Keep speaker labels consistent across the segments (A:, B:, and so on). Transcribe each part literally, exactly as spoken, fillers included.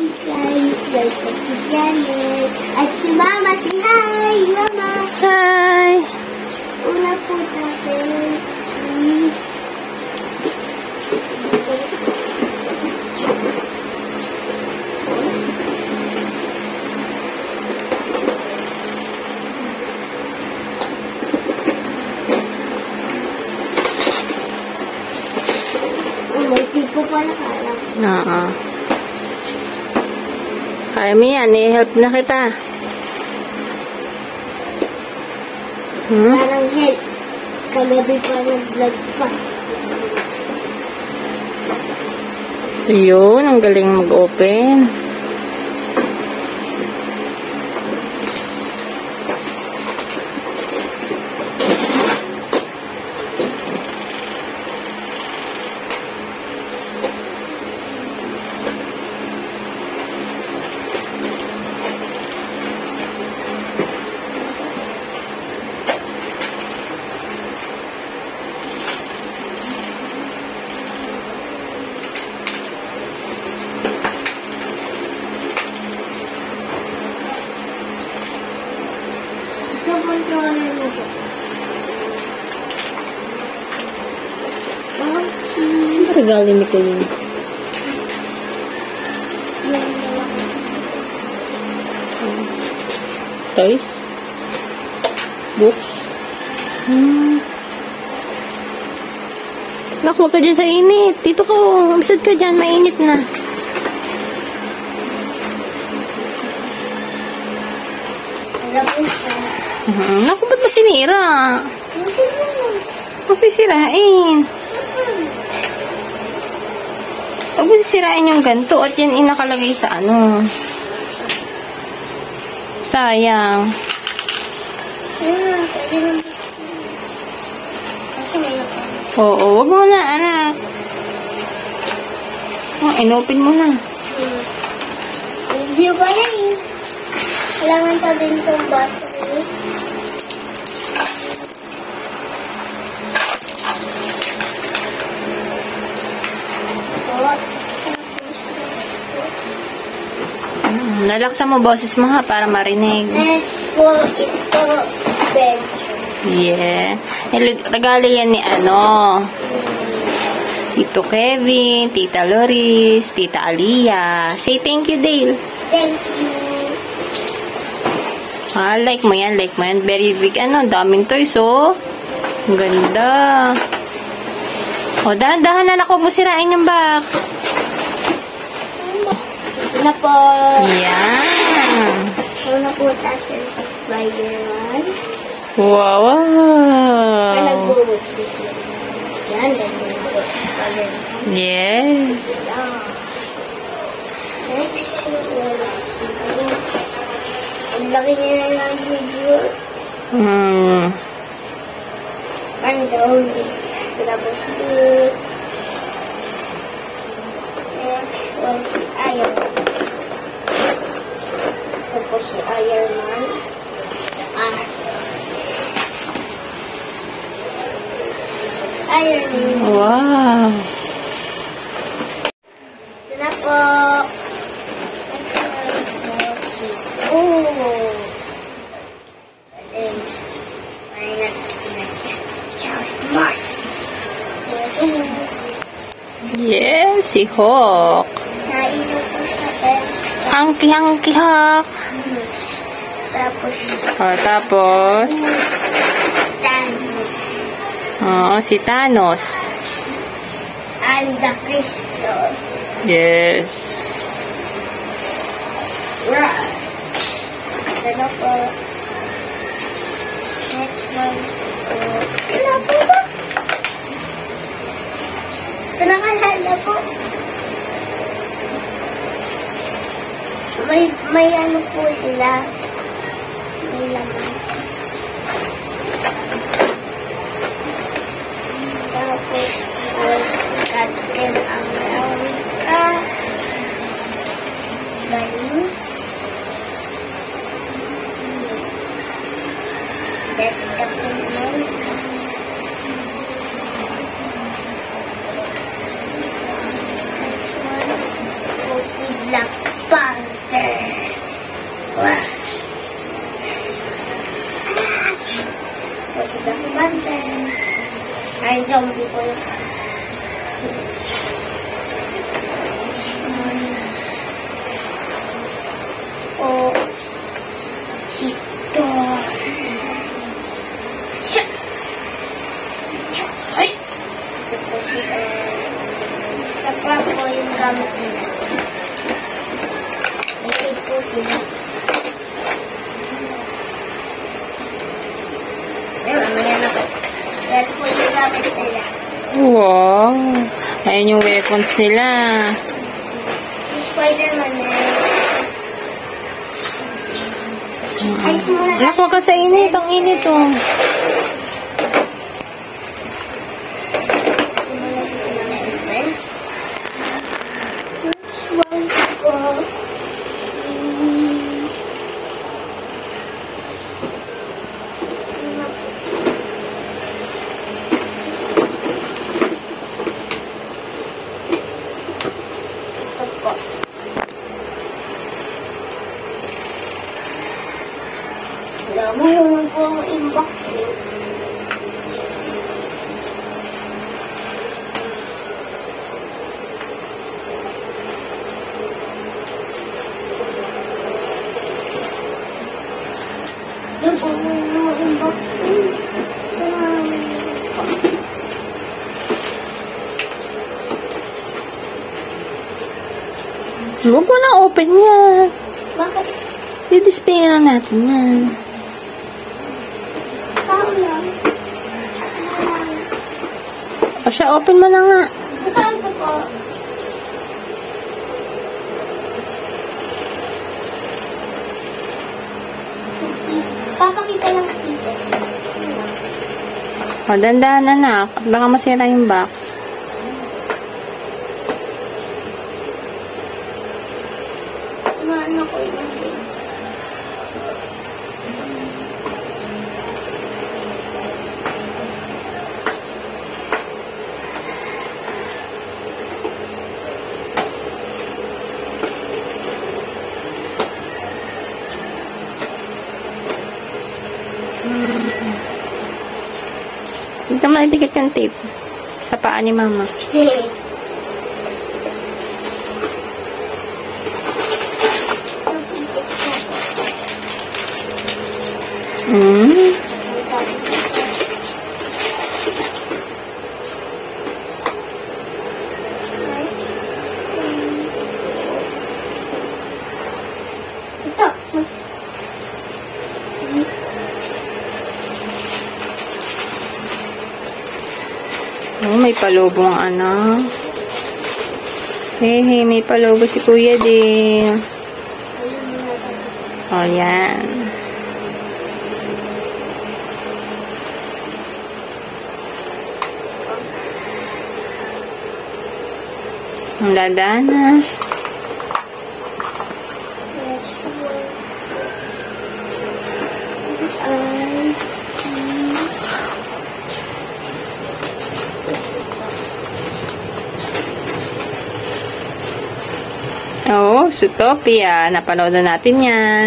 A: guys, welcome to Janet. At si Mama, si hi, Mama.
B: Hi.
A: Una po natin si... May tipo pala kaya.
B: Oo. Kaya mo yan, i-help na kita. Hmm?
A: Parang help. Kagabi pa ng vlog pa.
B: Yun, ang galing mag-open.
A: Ito controller mo po.
B: Ano regalo ni ko yun? Toys? Books? Hmm. Naku, huwag ka dyan sa init. Dito ko, umisad ka dyan. Mainit na. Uh-huh. Naku, ba't ba sinira? Huwag sisirain. Huwag mo sisirain yung ganito at yan inakalagay sa ano. Sayang. Oo, wag mo na, anak. Oh, inopen mo na.
A: Easy ba na eh? Kailangan sa din itong battery.
B: Hmm, nalaksan mo boses mo ha, para marinig.
A: Next po, ito, bed.
B: Yeah. Regalo yan ni ano. Tito Kevin, Tita Loris, Tita Aliyah. Say thank you, Dale.
A: Thank you.
B: Ah, like mo yan, like mo yan. Very big, ano, daming toys, oh. Ang ganda. O, oh, dahan-dahan na ako mo sirain yung box.
A: Ito na po.
B: Yan.
A: Ito na po tayo sa Spider-Man.
B: Wow, wow.
A: Ay, nag-boot siya. Yan, ganyan po sa Spider-Man.
B: Yes.
A: Ah. Next, let's see. Ang laki niya na lang video.
B: Hmm.
A: Ano sa huli? Tapos dito. Next was si Iron Man. Tapos si Iron Man. Ah. Iron Man.
B: Wow.
A: Ito na po. Oh. And why not just smash?
B: Yes, si Hawk.
A: Naino po siya eh.
B: Hanky, hanky, Hawk.
A: Tapos
B: O, tapos,
A: Thanos.
B: oo, si Thanos.
A: And the crystal.
B: Yes.
A: Right. Ito po. Next one. Ito na po ba? Ito na kalala po. May, may ano po sila. May laman. Tapos, was Captain America. Galing. There's Captain America. Next one, was si Black Panther. po yung o chito. Siya. Ay. Ito po si uh, sa po yung gamit nila. Ito po sila. Ayun, ayan na po. Yan po yung gamit nila.
B: Wow! Ayan yung weapons nila.
A: Si Spider-Man na. Ay, simula.
B: Anak, huwag ka sa init. Ang init, oh.
A: Mayroon po ang unboxing. Doon po ang unboxing.
B: Huwag mo na open yan.
A: Bakit?
B: I-display lang natin yan. O siya, open mo na nga.
A: Ito po. Papakita lang pieces.
B: O, dandahan anak. Baka masira yung box.
A: Ano ko yun?
B: Dito mo itikit yung tape sa paa ni mama. Mm.
A: Ito.
B: Oh, may palubong ano. Hey, hey, may palubo si Kuya din. Oh, yan. Ang dadana. Oh, Zootopia. Napanood na natin yan.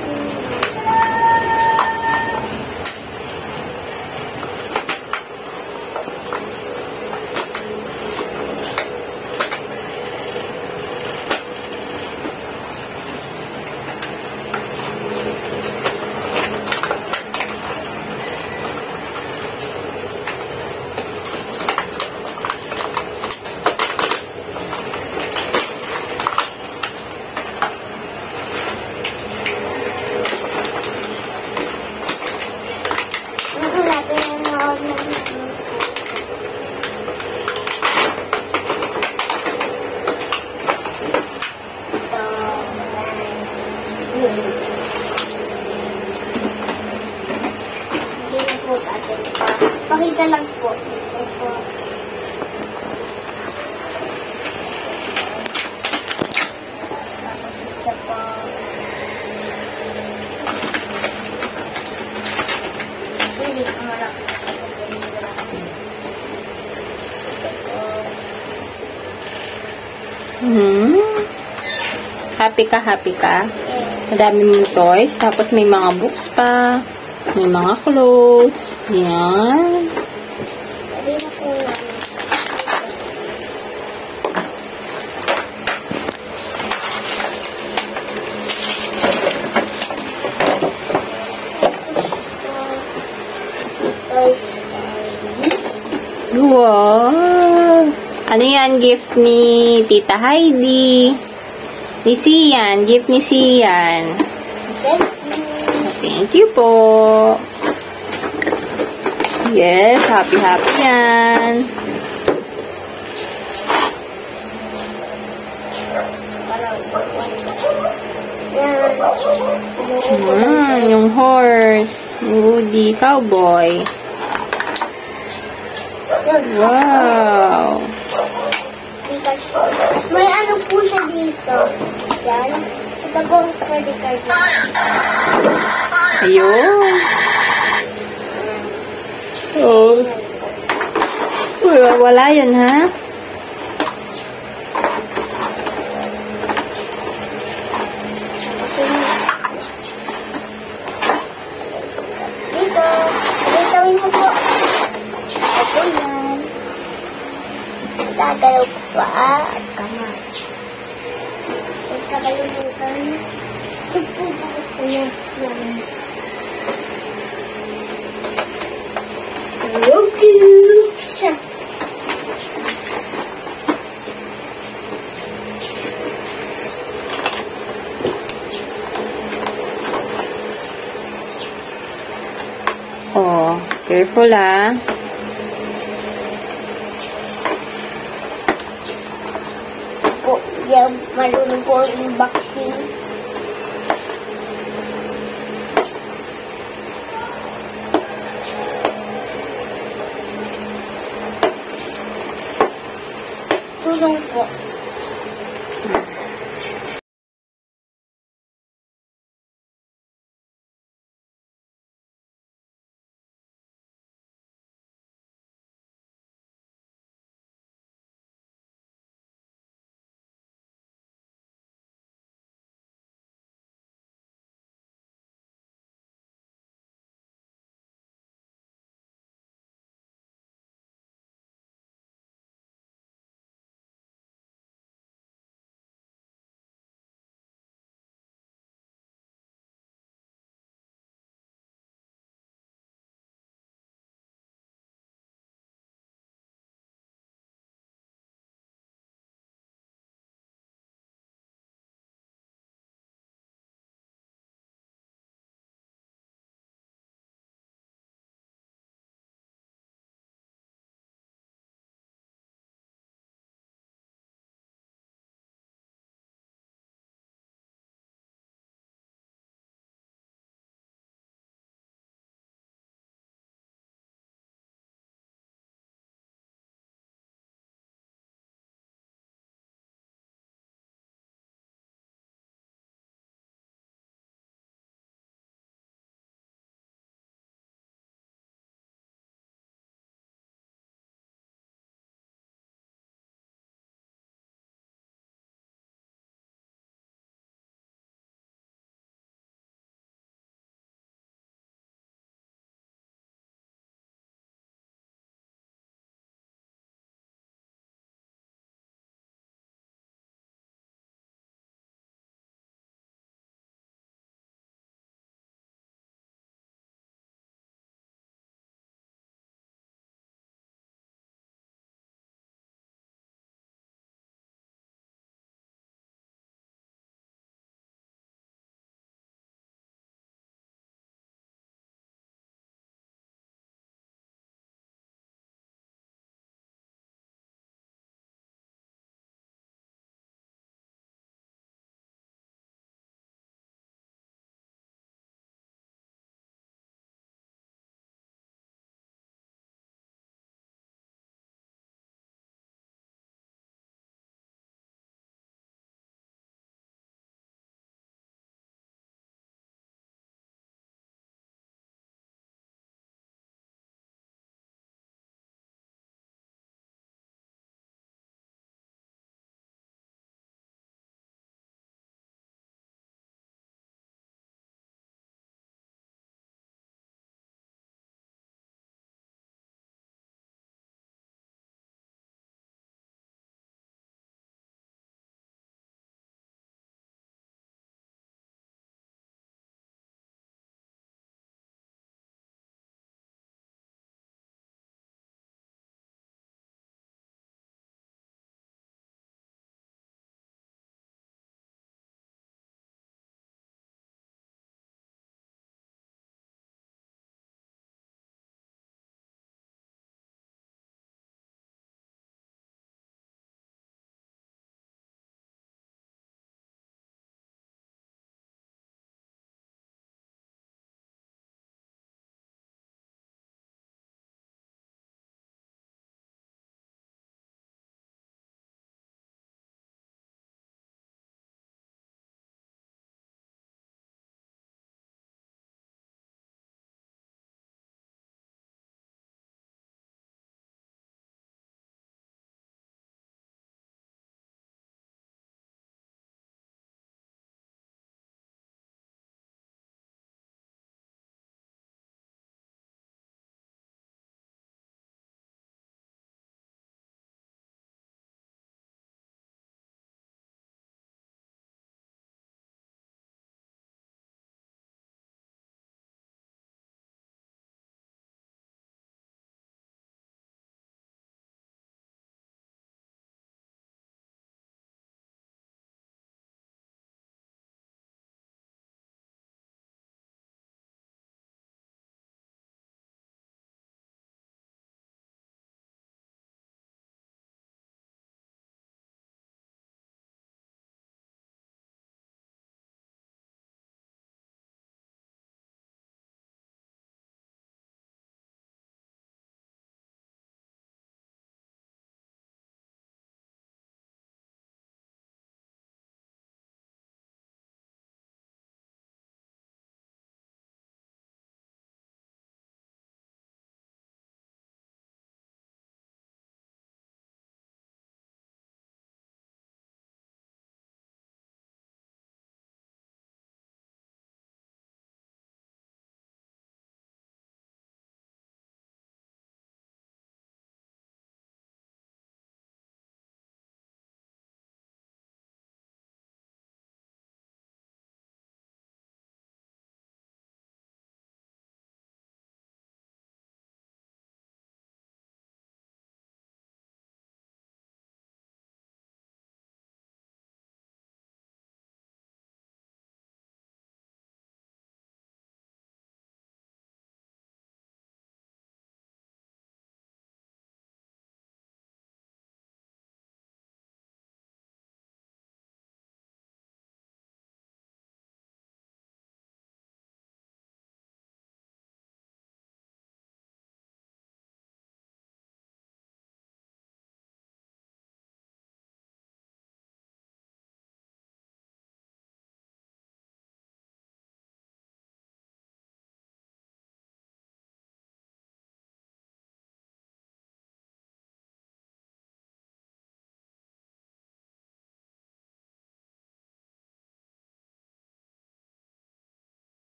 A: Pakita lang po. Ito. Ito po. Hindi ko malak.
B: Hmm. Happy ka, happy ka. Madami mong toys. Tapos may mga books pa. May mga clothes. Yan.
A: Sabi na po namin.
B: Ano yan? Gift ni Tita Heidi. Ni Sian. Gift ni Sian.
A: Thank you.
B: Thank you po. Yes, happy-happy yan. Hmm, yung horse. Yung Woody Cowboy. Wow.
A: May ano po siya dito. Yan. Ito po ang credit card.
B: Ayun. Oh. Wala, wala yun, ha?
A: Dito. Ditawin mo po. Ito yan. Gagalaw ko pa at kamay. Huwag ka kalimutan. Ito po bakit ko yan. Okay. Siya.
B: Oh, careful, ha?
A: Po, yan, marunong po yung vaccine. Tulong po.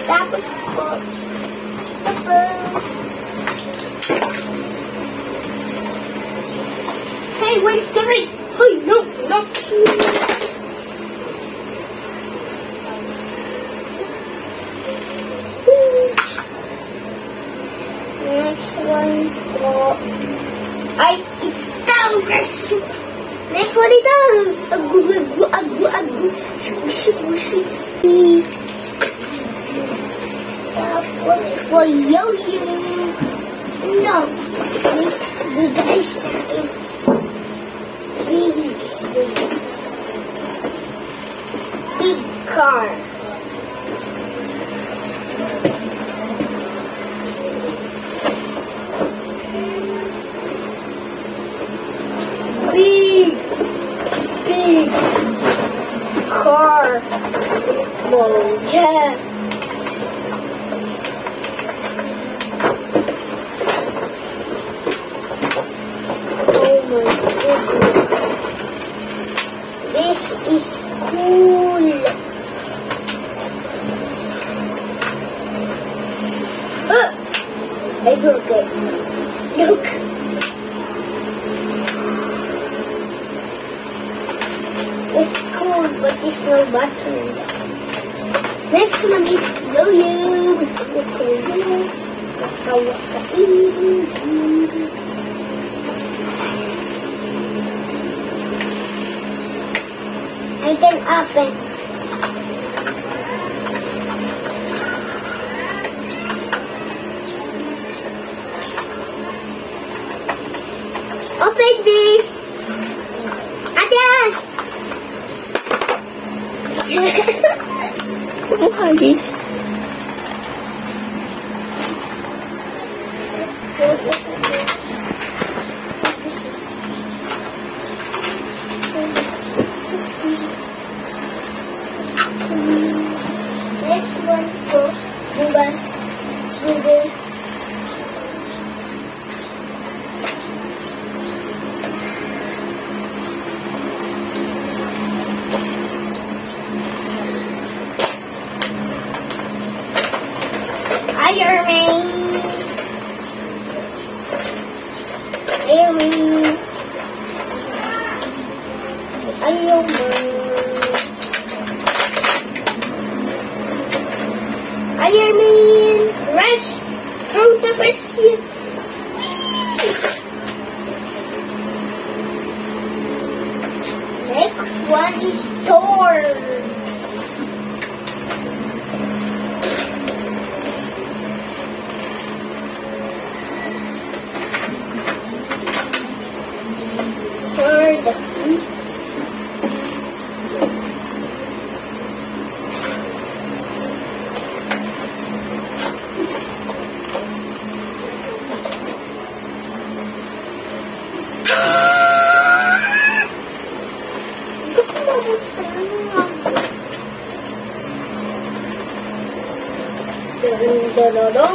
A: Tapos po, tapos, hey, wait, wait! Hey, no, not you! Next one po, ay, ito, guys! Next one ito! Agu, agu, agu, agu, shushi, shushi. Tapos po, yo-yo. No, this big ice is big, big, big car. Big, big car. Oh, yeah. Oh my goodness. This is cool. Ah, I broke it. Look. It's cool, but there's no button. Next one is yo-yo. Waka waka easy. I can open. Open this. Adios.
B: What is this?
A: Next one for Google. Google. Iron Man. Iron Man. Iron Man. Iron Man. Rush. Controversy. Next one is Thor. Third. Dun-dun-dun-dun.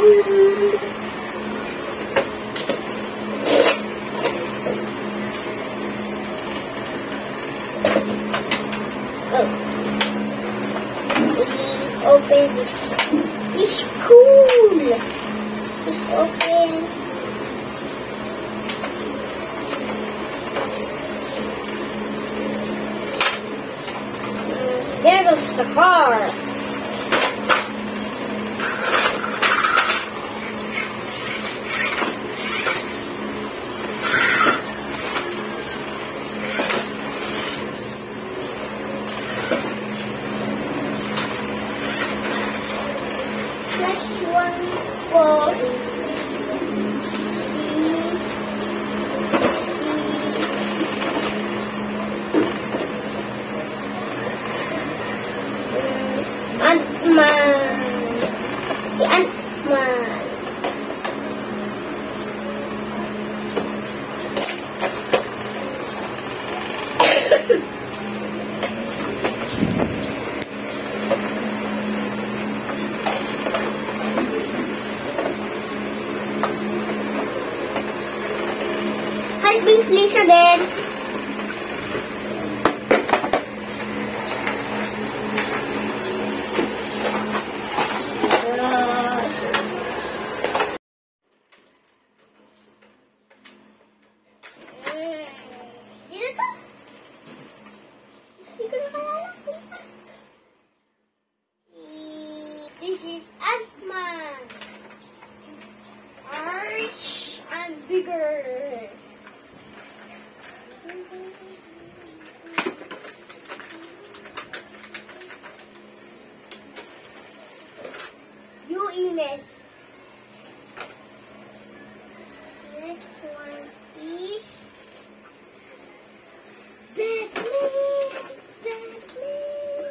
A: Oh. Open this. It's cool. It's open. There goes the car. Next one for Ant-Man. Si Ant-Man. Help me please again. Ines. Next one is Batman. Batman.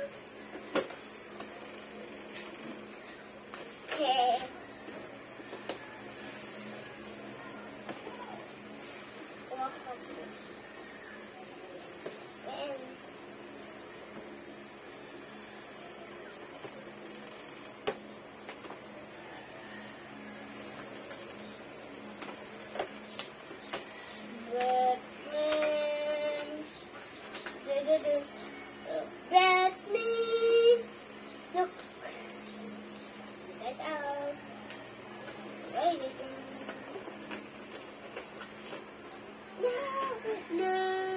A: Okay. And Batman. Du-du-du. Batman. Look. Get out. Wait a minute. No. No.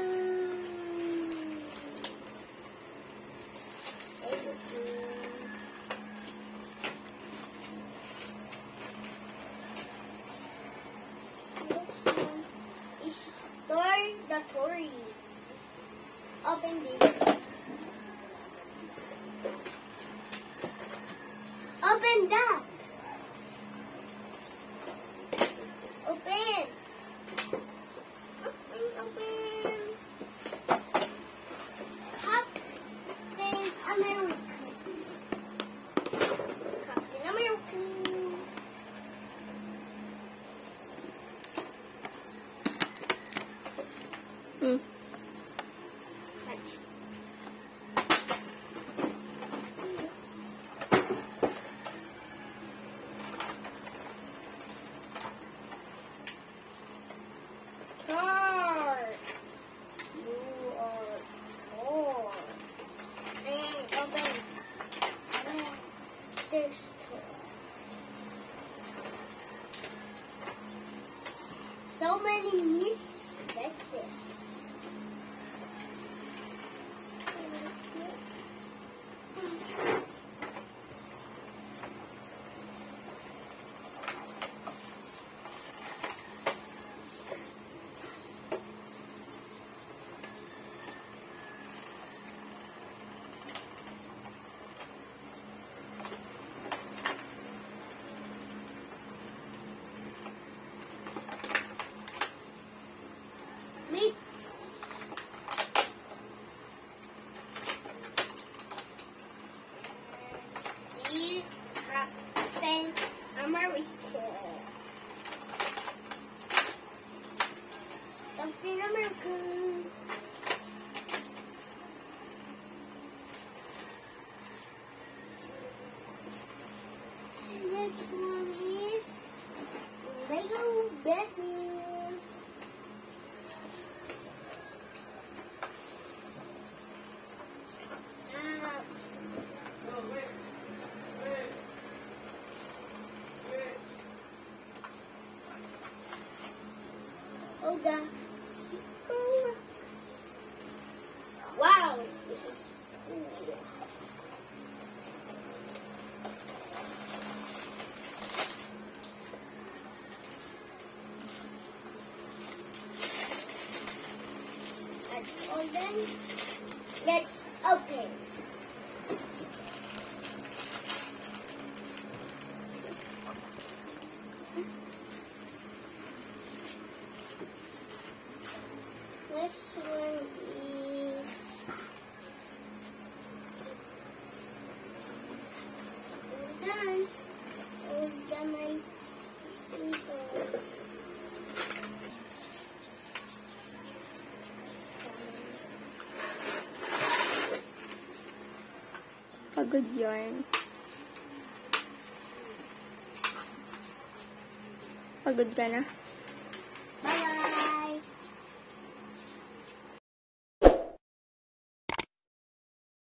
A: Store the Tory. Open this. Open that. Open. Open, open. Captain America. Captain America.
B: Hmm.
A: Touch. Thor. You are Thor. And open. And this Thor. So many miss messages. Meet see Captain America. Captain America. Next one is Lego Batman. Ah. Oh, the wow, this is cool. That's all done. Let's open. Next one is all done. All done my stickers.
B: Pagod yarn. Pagod ka na?